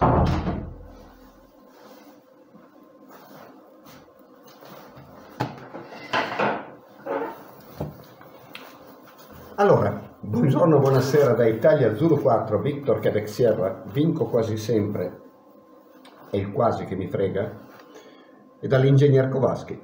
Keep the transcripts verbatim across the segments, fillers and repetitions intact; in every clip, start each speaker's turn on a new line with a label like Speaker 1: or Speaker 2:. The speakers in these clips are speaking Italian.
Speaker 1: Allora, buongiorno, buonasera da Italia Zulu quattro, Victor Quebec Sierra, vinco quasi sempre, è il quasi che mi frega, e dall'ingegner Kowalski.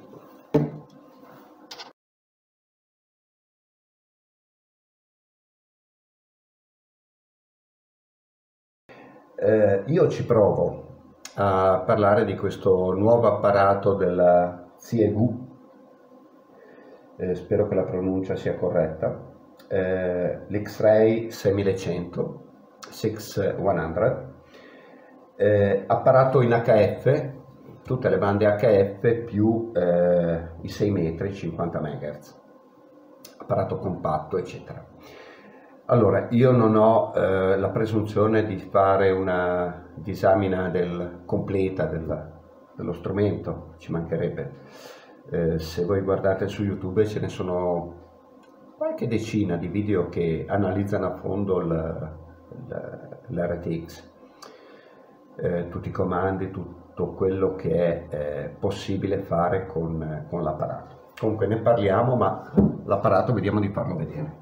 Speaker 1: Eh, io ci provo a parlare di questo nuovo apparato della Xiegu, eh, spero che la pronuncia sia corretta, eh, l'X-Ray seiximilacento, seiximilacento, eh, apparato in H F, tutte le bande H F più eh, i sei metri, cinquanta megahertz, apparato compatto, eccetera. Allora, io non ho eh, la presunzione di fare una disamina del, completa del, dello strumento, ci mancherebbe. Eh, se voi guardate su YouTube ce ne sono qualche decina di video che analizzano a fondo l'R T X, eh, tutti i comandi, tutto quello che è eh, possibile fare con, con l'apparato. Comunque ne parliamo, ma l'apparato vediamo di farlo vedere.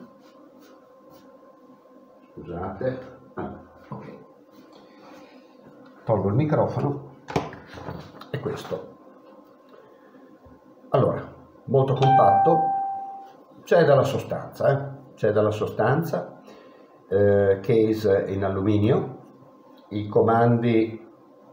Speaker 1: Scusate, ah, ok. Tolgo il microfono e questo. Allora, molto compatto, c'è dalla sostanza, eh? c'è dalla sostanza, eh, case in alluminio, i comandi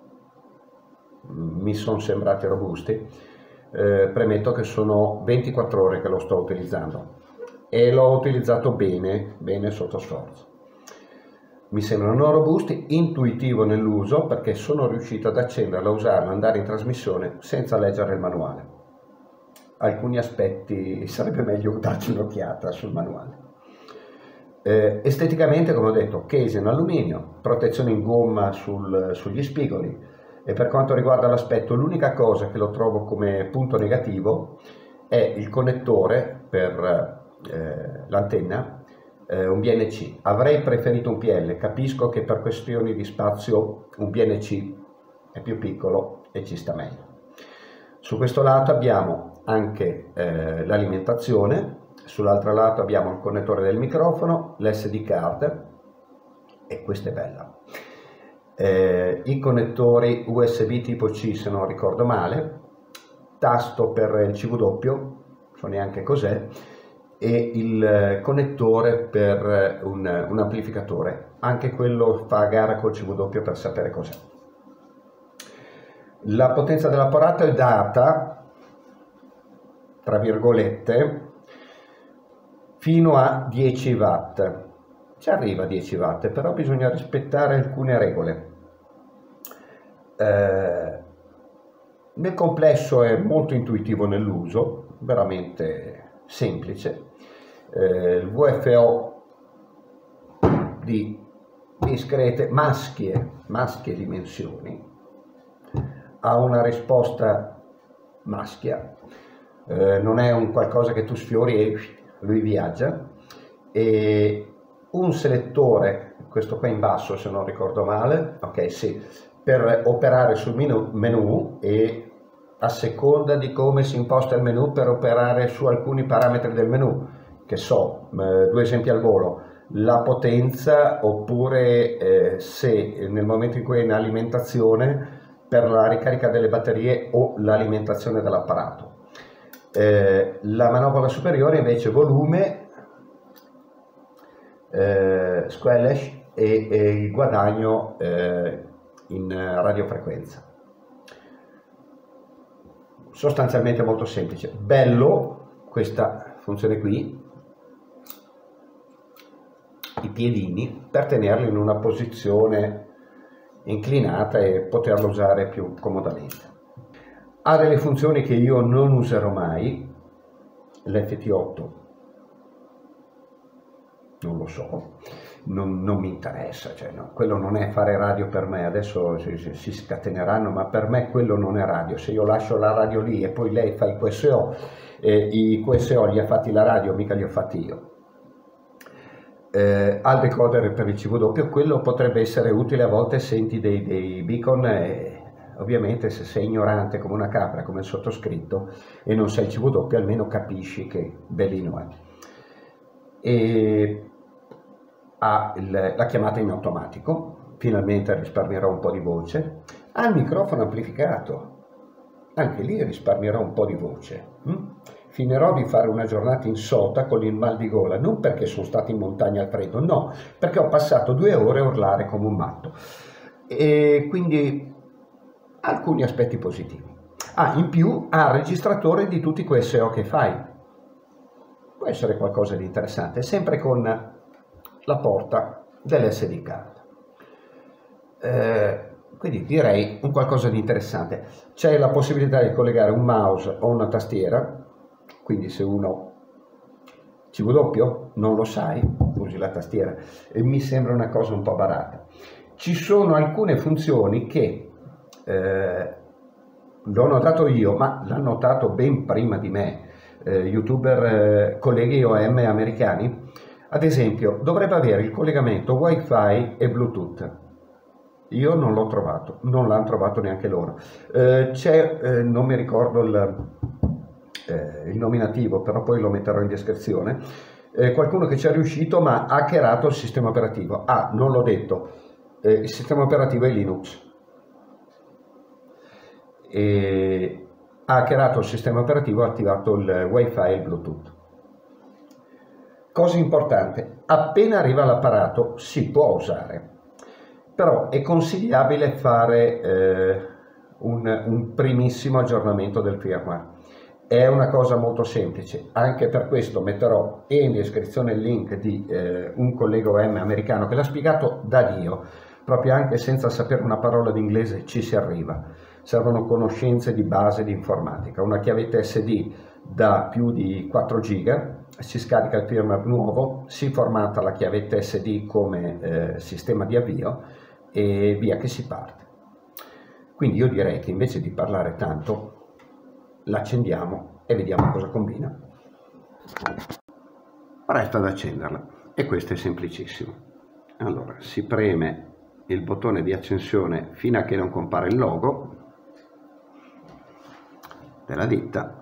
Speaker 1: mi sono sembrati robusti, eh, premetto che sono ventiquattro ore che lo sto utilizzando e l'ho utilizzato bene, bene sotto sforzo. Mi sembrano robusti, intuitivo nell'uso perché sono riuscito ad accenderlo, a usarlo, andare in trasmissione senza leggere il manuale. Alcuni aspetti sarebbe meglio darci un'occhiata sul manuale. Eh, esteticamente, come ho detto, case in alluminio, protezione in gomma sul, sugli spigoli, e per quanto riguarda l'aspetto l'unica cosa che lo trovo come punto negativo è il connettore per eh, l'antenna. Un B N C, avrei preferito un P L, capisco che per questioni di spazio un B N C è più piccolo e ci sta meglio. Su questo lato abbiamo anche eh, l'alimentazione, sull'altro lato abbiamo il connettore del microfono, l'S D card, e questa è bella. Eh, I connettori U S B tipo C, se non ricordo male, tasto per il C W, so neanche cos'è, e il connettore per un, un amplificatore, anche quello fa a gara col C W per sapere cos'è. La potenza dell'apparato è data, tra virgolette, fino a dieci watt, ci arriva a dieci watt, però bisogna rispettare alcune regole. Eh, nel complesso è molto intuitivo nell'uso, veramente semplice. Eh, il V F O di discrete maschie, maschie dimensioni, ha una risposta maschia, eh, non è un qualcosa che tu sfiori e lui viaggia, e un selettore, questo qua in basso se non ricordo male, ok, sì, per operare sul menu, menu e a seconda di come si imposta il menu per operare su alcuni parametri del menu, che so, eh, due esempi al volo, la potenza, oppure eh, se nel momento in cui è in alimentazione per la ricarica delle batterie o l'alimentazione dell'apparato. Eh, la manopola superiore invece volume, eh, squelch e, e il guadagno eh, in radiofrequenza. Sostanzialmente molto semplice. Bello questa funzione qui, i piedini per tenerlo in una posizione inclinata e poterlo usare più comodamente. Ha delle funzioni che io non userò mai, l'F T otto non lo so, non, non mi interessa, cioè, no, quello non è fare radio per me. Adesso si, si, si scateneranno, ma per me quello non è radio. Se io lascio la radio lì e poi lei fa i Q S O, eh, i Q S O li ha fatti la radio, mica li ho fatti io. eh, al decoder per il C V doppio. Quello potrebbe essere utile a volte, senti dei, dei beacon, eh, ovviamente se sei ignorante come una capra, come il sottoscritto, e non sai il C V doppio, almeno capisci che bellino è. E ha il, la chiamata in automatico, finalmente risparmierò un po' di voce. Ha il microfono amplificato, anche lì risparmierò un po' di voce. Hm? Finirò di fare una giornata in sota con il mal di gola, non perché sono stato in montagna al freddo, no, perché ho passato due ore a urlare come un matto. E quindi alcuni aspetti positivi. Ah, in più ha il registratore di tutti quei S E O che fai. Può essere qualcosa di interessante, sempre con la porta dell'S D card. Eh, quindi direi un qualcosa di interessante. C'è la possibilità di collegare un mouse o una tastiera, quindi se uno C V doppio non lo sai, usi la tastiera, e mi sembra una cosa un po' barata. Ci sono alcune funzioni che eh, l'ho notato io, ma l'hanno notato ben prima di me, eh, youtuber, eh, colleghi O M americani. Ad esempio, dovrebbe avere il collegamento Wi-Fi e Bluetooth. Io non l'ho trovato, non l'hanno trovato neanche loro. Eh, c'è, eh, non mi ricordo il, eh, il nominativo, però poi lo metterò in descrizione, eh, qualcuno che ci è riuscito ma ha hackerato il sistema operativo. Ah, non l'ho detto, eh, il sistema operativo è Linux. E ha hackerato il sistema operativo, ha attivato il Wi-Fi e il Bluetooth. Cosa importante, appena arriva l'apparato si può usare, però è consigliabile fare eh, un, un primissimo aggiornamento del firmware. È una cosa molto semplice, anche per questo metterò in descrizione il link di eh, un collega O M americano che l'ha spiegato da Dio, proprio anche senza sapere una parola di inglese ci si arriva. Servono conoscenze di base di informatica, una chiavetta S D da più di quattro giga, si scarica il firmware nuovo, si formata la chiavetta S D come eh, sistema di avvio e via che si parte. Quindi io direi che invece di parlare tanto l'accendiamo e vediamo cosa combina. Resta ad accenderla e questo è semplicissimo. Allora si preme il bottone di accensione fino a che non compare il logo della ditta,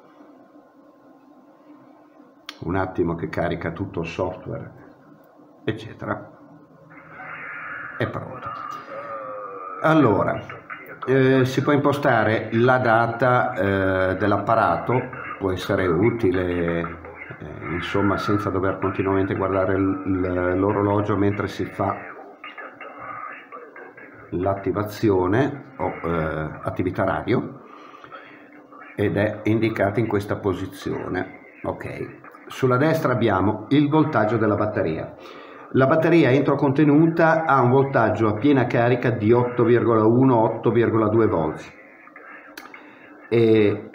Speaker 1: un attimo che carica tutto il software eccetera, è pronto. Allora eh, si può impostare la data eh, dell'apparato, può essere utile eh, insomma senza dover continuamente guardare l'orologio mentre si fa l'attivazione o eh, attività radio, ed è indicata in questa posizione. Ok, sulla destra abbiamo il voltaggio della batteria. La batteria entro contenuta ha un voltaggio a piena carica di otto virgola uno otto virgola due volt e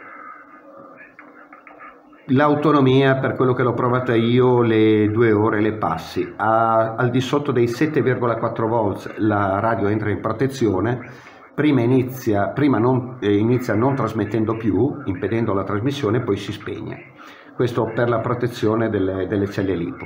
Speaker 1: l'autonomia, per quello che l'ho provata io, le due ore le passi. A, al di sotto dei sette virgola quattro volt la radio entra in protezione, prima inizia, prima non, eh, inizia non trasmettendo più, impedendo la trasmissione, poi si spegne. Questo per la protezione delle, delle celle lipo.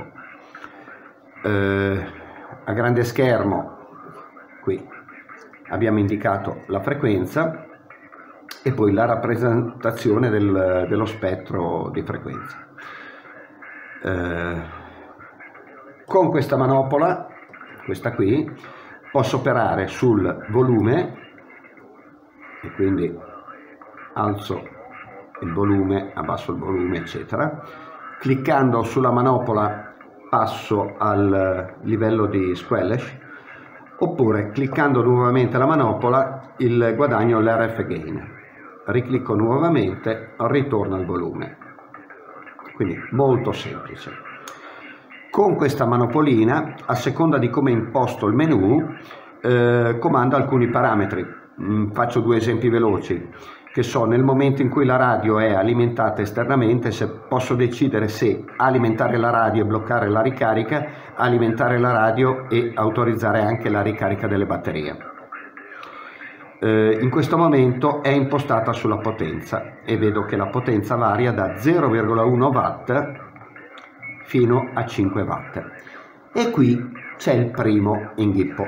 Speaker 1: Eh, a grande schermo qui abbiamo indicato la frequenza e poi la rappresentazione del, dello spettro di frequenza. Eh, con questa manopola, questa qui, posso operare sul volume e quindi alzo il volume, abbasso il volume eccetera. Cliccando sulla manopola passo al livello di squelch, oppure cliccando nuovamente la manopola il guadagno l'R F gain. Riclicco nuovamente, ritorno al volume. Quindi molto semplice. Con questa manopolina, a seconda di come imposto il menu, eh, comando alcuni parametri. Mm, faccio due esempi veloci, che so, nel momento in cui la radio è alimentata esternamente, se posso decidere se alimentare la radio e bloccare la ricarica, alimentare la radio e autorizzare anche la ricarica delle batterie. Eh, in questo momento è impostata sulla potenza e vedo che la potenza varia da zero virgola uno watt fino a cinque watt. E qui c'è il primo inghippo.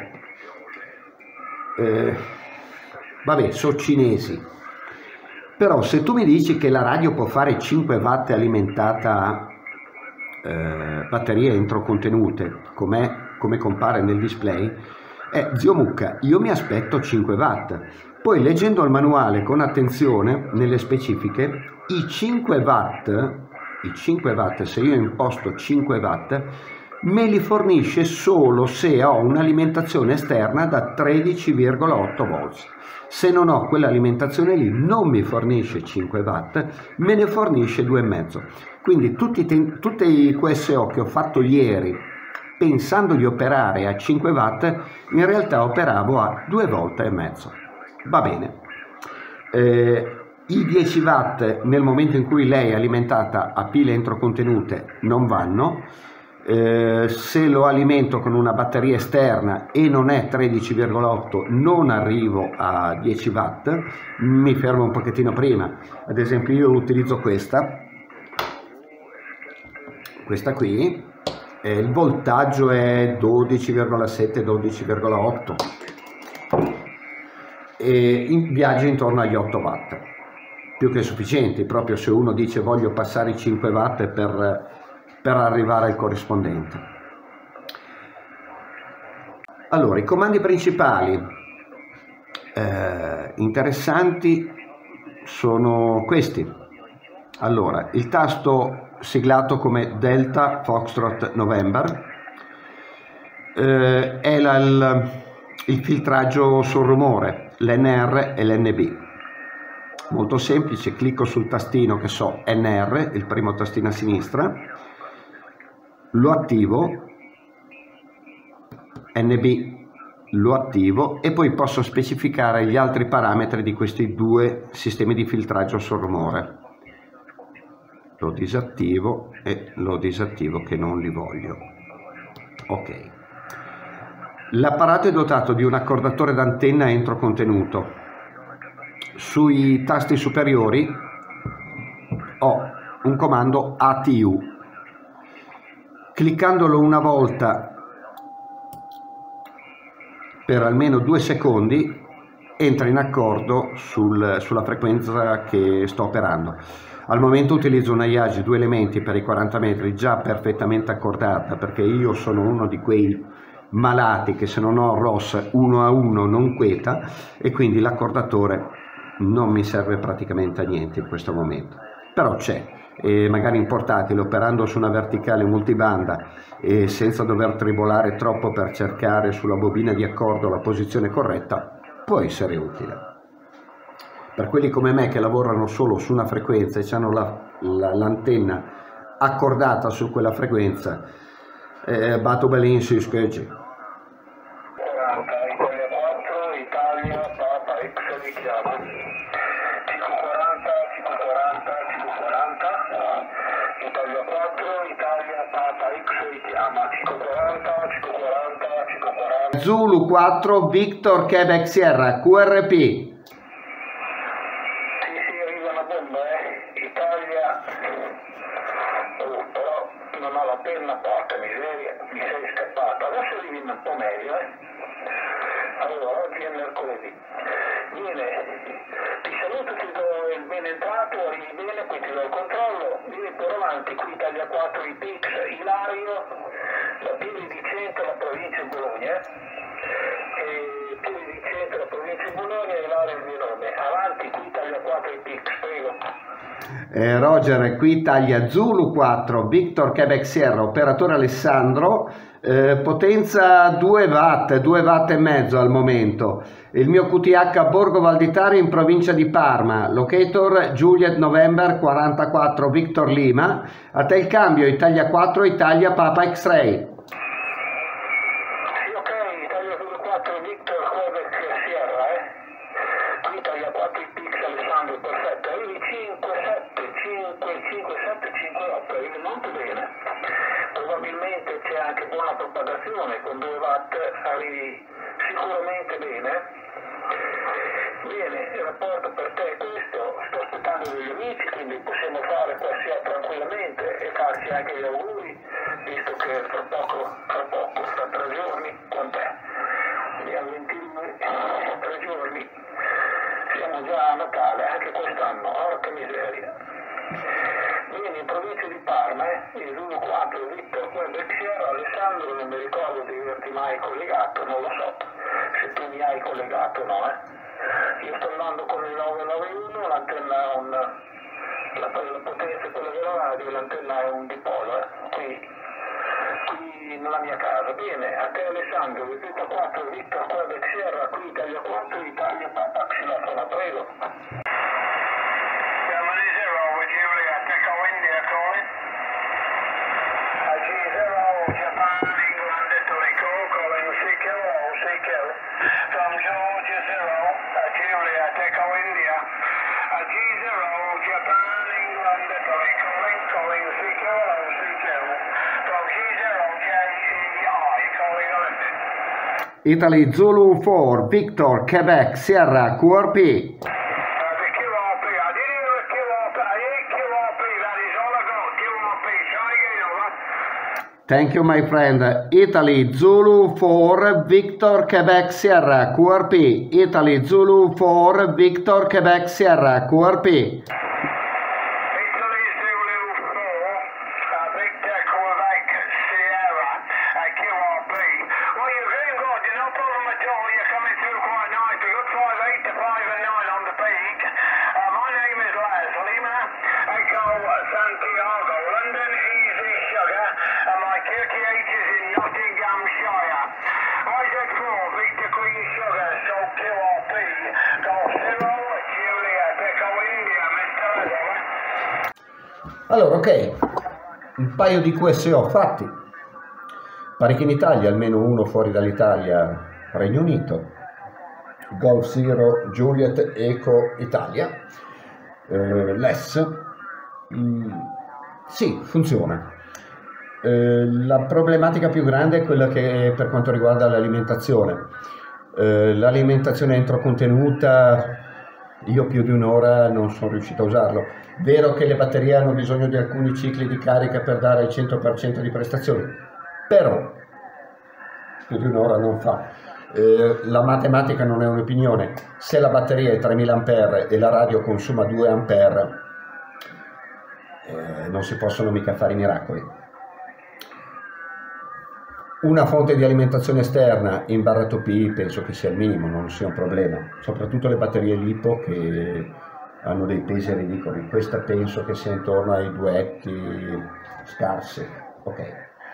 Speaker 1: Eh, vabbè, sono cinesi, però se tu mi dici che la radio può fare cinque watt alimentata a eh, batterie entrocontenute, come, come compare nel display, eh, zio Mucca, io mi aspetto cinque watt. Poi leggendo il manuale con attenzione nelle specifiche, i cinque watt, i cinque watt, se io imposto cinque watt, me li fornisce solo se ho un'alimentazione esterna da tredici virgola otto volt. Se non ho quell'alimentazione lì non mi fornisce cinque watt, me ne fornisce due virgola cinque. Quindi tutti, tutti i Q S O che ho fatto ieri pensando di operare a cinque watt, in realtà operavo a due volte e mezzo. Va bene. Eh, I dieci watt nel momento in cui lei è alimentata a pile entrocontenute non vanno. Eh, se lo alimento con una batteria esterna e non è tredici virgola otto non arrivo a dieci watt, mi fermo un pochettino prima. Ad esempio io utilizzo questa questa qui, eh, il voltaggio è dodici virgola sette dodici virgola otto e in, viaggia intorno agli otto watt, più che sufficienti, proprio se uno dice voglio passare i cinque watt per per arrivare al corrispondente. Allora, i comandi principali eh, interessanti sono questi. Allora, il tasto siglato come Delta Foxtrot November eh, è la, il, il filtraggio sul rumore, l'N R e l'N B. Molto semplice, clicco sul tastino che so N R, il primo tastino a sinistra, lo attivo, N B lo attivo e poi posso specificare gli altri parametri di questi due sistemi di filtraggio sul rumore. Lo disattivo e lo disattivo che non li voglio. Ok. L'apparato è dotato di un accordatore d'antenna entrocontenuto. Sui tasti superiori ho un comando A T U. Cliccandolo una volta per almeno due secondi entra in accordo sul, sulla frequenza che sto operando. Al momento utilizzo una Yagi due elementi per i quaranta metri già perfettamente accordata, perché io sono uno di quei malati che se non ho R O S uno a uno non queta e quindi l'accordatore non mi serve praticamente a niente in questo momento, però c'è. E magari in portatile, operando su una verticale multibanda e senza dover tribolare troppo per cercare sulla bobina di accordo la posizione corretta, può essere utile. Per quelli come me che lavorano solo su una frequenza e hanno l'antenna la, la, accordata su quella frequenza, eh, batto belin si scheggi. Zulu quattro Victor Quebec Sierra Q R P.
Speaker 2: Sì, sì, arriva la bomba, eh. Italia. Oh, però non ho la penna, porca miseria, mi sei scappato. Adesso arrivi un po' meglio, eh. Allora, oggi è mercoledì. Bene, ti saluto, ti do il ben entrato, arrivi bene, poi ti do il controllo. Vieni per avanti, qui Italia quattro i P X, Ilario, la Pieve di Cento, la provincia di Bologna. E Pieve di Cento, la provincia di Bologna, e Ilario il mio nome. Avanti, qui Italia quattro i P X, prego.
Speaker 1: Eh, Roger, qui Italia Zulu quattro, Victor Quebec Sierra, operatore Alessandro, eh, potenza due watt, due watt e mezzo al momento. Il mio Q T H Borgo Valditari in provincia di Parma, locator Juliet November quarantaquattro Victor Lima, a te il cambio Italia quattro, Italia Papa X-Ray.
Speaker 2: Probabilmente c'è anche buona propagazione, con due watt arrivi sicuramente bene. Bene, il rapporto per te è questo, sto aspettando degli amici, quindi possiamo fare qualsiasi tranquillamente e farci anche gli auguri, visto che fra poco, fra poco caro Alessandro, non mi ricordo di averti mai collegato, non lo so se tu mi hai collegato o no, eh. Io sto andando con il nove nove uno, l'antenna è un, la, la potenza è quella della radio, l'antenna è un dipolo, eh. qui, qui nella mia casa. Bene, a te Alessandro, ripeto quattro, Victor Quebec Sierra, qui Italia quattro, Italia Papa Xilofona, prego.
Speaker 3: Germany zero, with Julia, Echo India calling. G zero, Japan, England, Italy, call, calling C Q, C Q. From Georgia zero, Julia, Echo India. G zero, Japan, England, Italy, calling, calling C Q, C Q. From G zero, J E I, calling Olympic.
Speaker 1: Italy Zulu four, Victor Quebec Sierra Q R P. Thank you, my friend. Italy Zulu four, Victor Quebec Sierra Q R P. Italy Zulu four, Victor Quebec Sierra Q R P. Allora, ok, un paio di Q S O fatti, parecchi in Italia, almeno uno fuori dall'Italia, Regno Unito, Golf Zero, Juliet, Eco, Italia, eh, l'S, mm, sì, funziona. Eh, la problematica più grande è quella che è per quanto riguarda l'alimentazione. Eh, l'alimentazione entrocontenuta, io più di un'ora non sono riuscito a usarlo. Vero che le batterie hanno bisogno di alcuni cicli di carica per dare il cento per cento di prestazioni, però più di un'ora non fa. Eh, la matematica non è un'opinione. Se la batteria è tremila ampere e la radio consuma due ampere, eh, non si possono mica fare i miracoli. Una fonte di alimentazione esterna in barra T P penso che sia il minimo, non sia un problema, soprattutto le batterie LiPo che hanno dei pesi ridicoli. Questa penso che sia intorno ai duetti scarsi. Ok,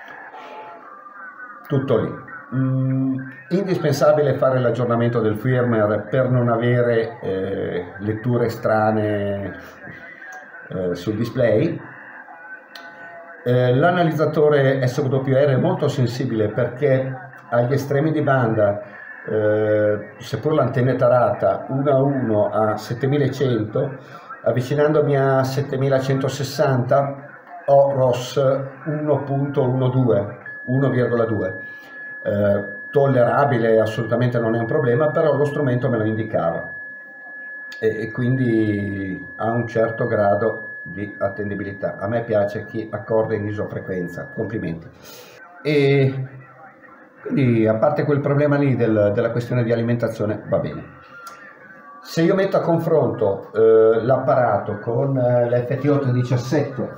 Speaker 1: tutto lì. Mm, indispensabile fare l'aggiornamento del firmware per non avere eh, letture strane eh, sul display. Eh, l'analizzatore S W R è molto sensibile perché agli estremi di banda, eh, seppur l'antenna è tarata uno a uno a settemilacento, avvicinandomi a settemilacentosessanta ho R O S uno virgola dodici, uno virgola due, eh, tollerabile, assolutamente non è un problema, però lo strumento me lo indicava e, e quindi ha un certo grado di attendibilità. A me piace chi accorda in isofrequenza, complimenti. E quindi, a parte quel problema lì del, della questione di alimentazione, va bene. Se io metto a confronto eh, l'apparato con eh, l'F T otto diciassette,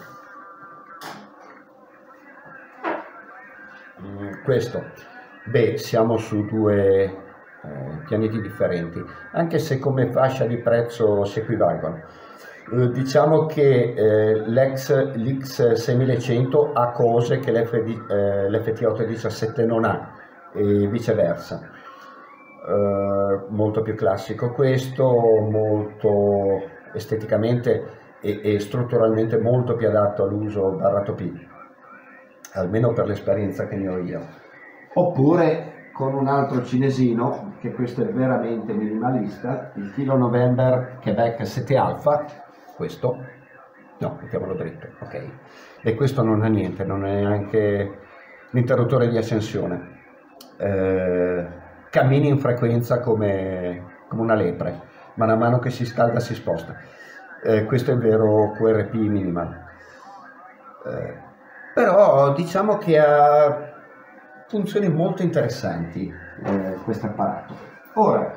Speaker 1: questo, beh, siamo su due eh, pianeti differenti, anche se come fascia di prezzo si equivalgono. Eh, diciamo che eh, l'X seimilacento ha cose che l'F T otto diciassette non ha e viceversa. Eh, molto più classico questo, molto esteticamente e, e strutturalmente molto più adatto all'uso barra T P, almeno per l'esperienza che ne ho io. Oppure con un altro cinesino, che questo è veramente minimalista, il Kilo November Quebec sette Alpha. Questo, no, mettiamolo dritto, ok. E questo non ha niente, non è neanche l'interruttore di accensione. Eh, cammini in frequenza come, come una lepre, man mano che si scalda si sposta. Eh, questo è il vero Q R P minimal. Eh, però diciamo che ha funzioni molto interessanti eh, questo apparato. Ora,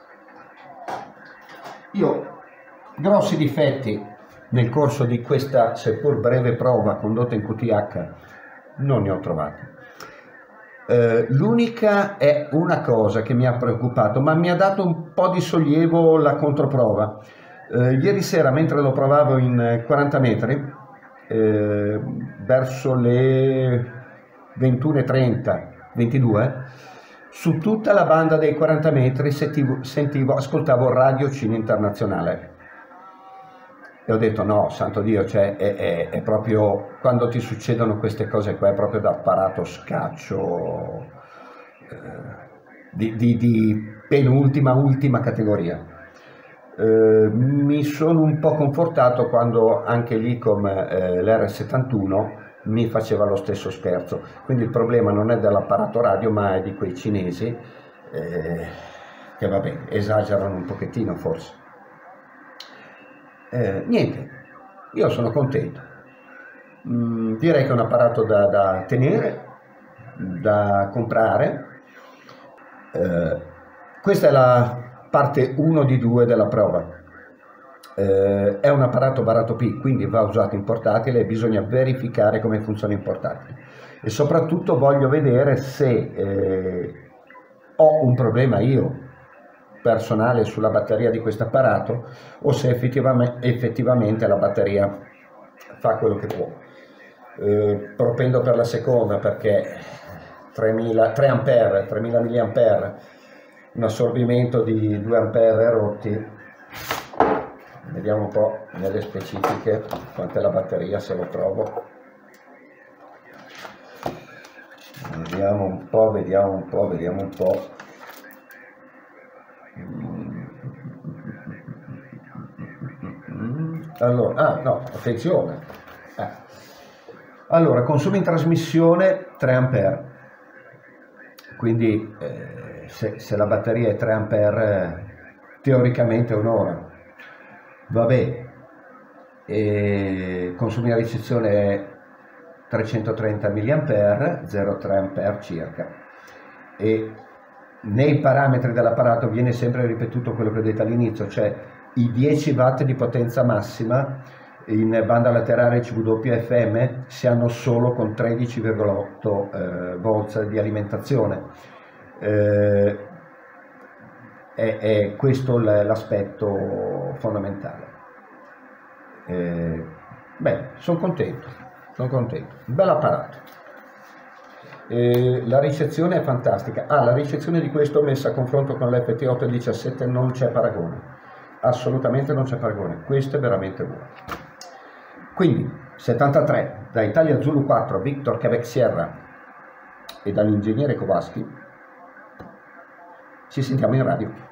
Speaker 1: io grossi difetti nel corso di questa seppur breve prova condotta in Q T H non ne ho trovati. Eh, l'unica è una cosa che mi ha preoccupato, ma mi ha dato un po' di sollievo la controprova. Eh, ieri sera, mentre lo provavo in quaranta metri, eh, verso le ventuno e trenta, ventidue, su tutta la banda dei quaranta metri sentivo, sentivo ascoltavo Radio Cine Internazionale. E ho detto no, santo Dio, cioè è, è, è proprio, quando ti succedono queste cose qua, è proprio da apparato scaccio eh, di, di, di penultima, ultima categoria. Eh, mi sono un po' confortato quando anche l'Icom, eh, l'R settantuno, mi faceva lo stesso scherzo. Quindi il problema non è dell'apparato radio, ma è di quei cinesi eh, che vabbè, esagerano un pochettino forse. Eh, niente, io sono contento. Mm, direi che è un apparato da, da tenere, da comprare. Eh, questa è la parte uno di due della prova. Eh, è un apparato barato P, quindi va usato in portatile e bisogna verificare come funziona in portatile. E soprattutto voglio vedere se eh, ho un problema io personale sulla batteria di questo apparato o se effettivamente, effettivamente la batteria fa quello che può. Eh, propendo per la seconda perché tremila, tre ampere, tremila milliampere, un assorbimento di due ampere rotti. Vediamo un po' nelle specifiche quant'è la batteria, se lo trovo. Vediamo un po', vediamo un po', vediamo un po'. Allora, ah no, attenzione. Eh. Allora, consumo in trasmissione tre ampere. Quindi eh, se, se la batteria è tre ampere, teoricamente è un'ora. Vabbè, e consumo in ricezione è trecentotrenta milliampere, zero virgola tre ampere circa, e nei parametri dell'apparato viene sempre ripetuto quello che ho detto all'inizio, cioè i dieci watt di potenza massima in banda laterale C W F M si hanno solo con tredici virgola otto eh, volt di alimentazione. Eh, È, è questo l'aspetto fondamentale. Eh, beh, sono contento, sono contento. Un bel apparato. Eh, la ricezione è fantastica. Ah, la ricezione di questo messa a confronto con l'F T otto diciassette non c'è paragone. Assolutamente non c'è paragone. Questo è veramente buono. Quindi, settantatré, da Italia Zulu quattro, Victor Quebec Sierra e dall'ingegnere Kowalski. Ci sentiamo in radio.